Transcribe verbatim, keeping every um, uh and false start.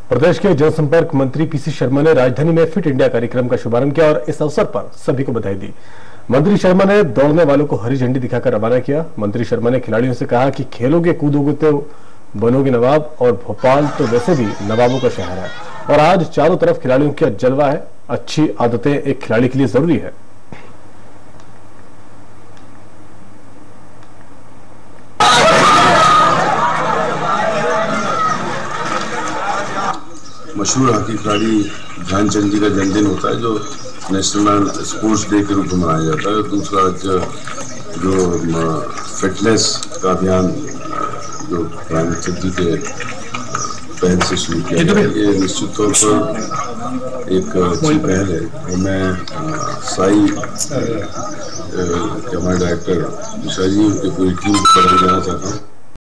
प्रदेश के जनसंपर्क मंत्री पीसी शर्मा ने राजधानी में फिट इंडिया कार्यक्रम का शुभारंभ किया और इस अवसर पर सभी को बधाई दी। मंत्री शर्मा ने दौड़ने वालों को हरी झंडी दिखाकर रवाना किया। मंत्री शर्मा ने खिलाड़ियों से कहा कि खेलोगे कूदोगे तो बनोगे नवाब, और भोपाल तो वैसे भी नवाबों का शहर है और आज चारों तरफ खिलाड़ियों का जलवा है। अच्छी आदतें एक खिलाड़ी के लिए जरूरी है। मशहूर हॉकी खिलाड़ी ध्यानचंद जी का जन्मदिन होता है जो नेशनल स्पोर्ट्स डे के रूप में मनाया जाता है। दूसरा जो फिटनेस का अभियान जो प्राइम मिनिस्टर जी के पहल से शुरू किया गया है, ये निश्चित तौर पर एक अच्छी पहल है। और मैं साई हमारे डायरेक्टर विशा जी उनकी पूरी टीम को बधाई देना चाहता हूँ।